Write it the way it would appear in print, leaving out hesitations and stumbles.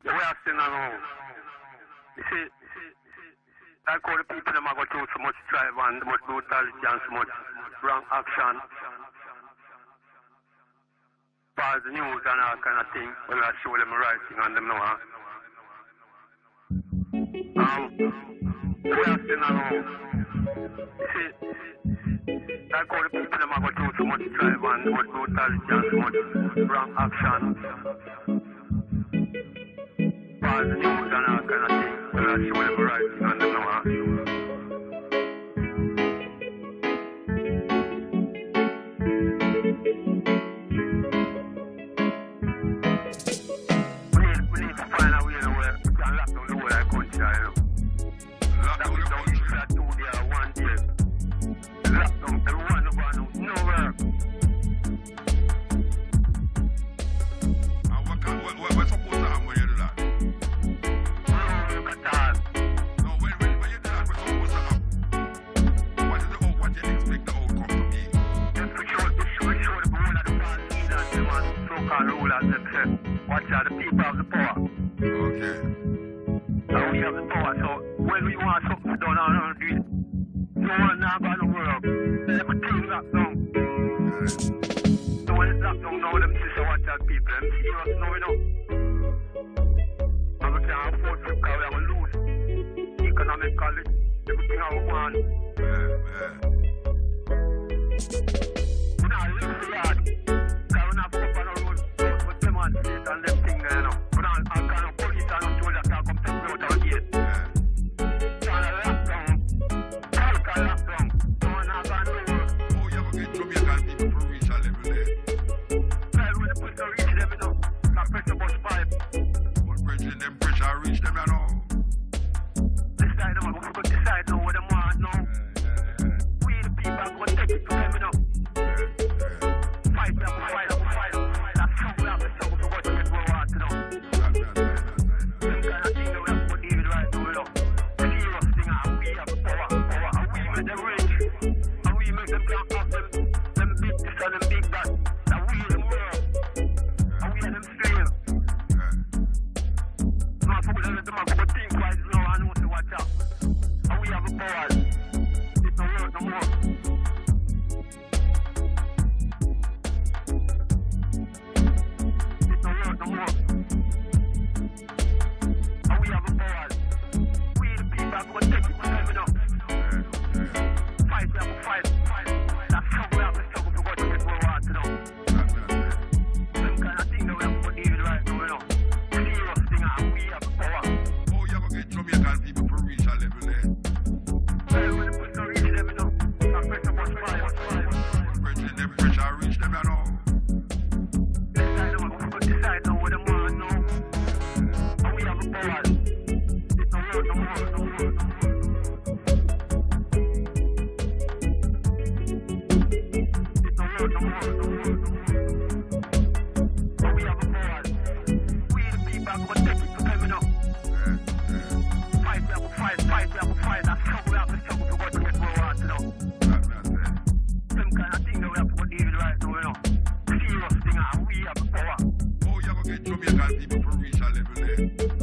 The way I still know. You see, like all the people them are go through so much strife and so much brutality and so much wrong action. Past the news and all kind of thing, when I show them the right thing and them know. The way I still know. You see, like all the people them are go through so much strife and so much brutality and so much wrong action. Past the news and all kind of thing, when I show them the right thing and them know. We need to find a way where we can lock down the whole country, you know. Lock down the country for 2 days, 1 day. Lock down everyone over now, nowhere. What's supposed to happen when you do that? Look at that. No, when you do that, what's supposed to happen? What do you expect the outcome to be? Just we show the whole of the party leaders, them and so-called rulers, them say, watch out, the people have the power. Okay. And we have the power, so when we want something done and do it, no one now got no work. Everything locked down. So when it's locked down, now them say, watch out, people, them serious now, you know. And we can't afford to, because we have to lose economically, everything how we want. We not live the yard, because we not fuck up on the road, with them and street and them things, you know. We not kind of police and no soldiers can come take me out of the gate. Kind of lockdown, total lockdown. No one not gonna do work. Oh, you have to get Jamaican people to reach a level there. Well, when the pressure reach them, you know, that pressure bus pipe. But pressure reach them, you know. Decide now, we could decide now what them want now. We the people are going to take it to them, you know. Fight them, fight them, fight them. That's how we have to struggle for what we want, you know. Some kind of thing that we have to deal with right now, you know. Serious thing, and we have the power, and we make them rich, and we make them can't have them big this and them big that, and we them work, and we are them slaves. Not for them, them are going to think right now and know to watch out. And we have the power. It's not work no more. It's not work no more. And we have the power. We the people are going to take it to them, you know. Fight, we have to fight. That's how we have to struggle to what we want, you know. Some kind of thing that we have to deal with right now, you know. Serious thing, and we have the power. Oh, you have to get Jamaican people to reach a level there. Well, when the pressure reach them, you know. That pressure must fly. Pressure reach them, you know. Decide now, we could decide now what them want now. And we have the power. It's no work no more. It's no work no more. And we have the power. We the people are going to take it to them, you know. Fight, we have to fight. That's how we have to struggle to what we want, you know. Some kind of thing that we have to deal with right now, you know. Serious thing, and we have the power. Oh, you have to get Jamaican people to reach a level there.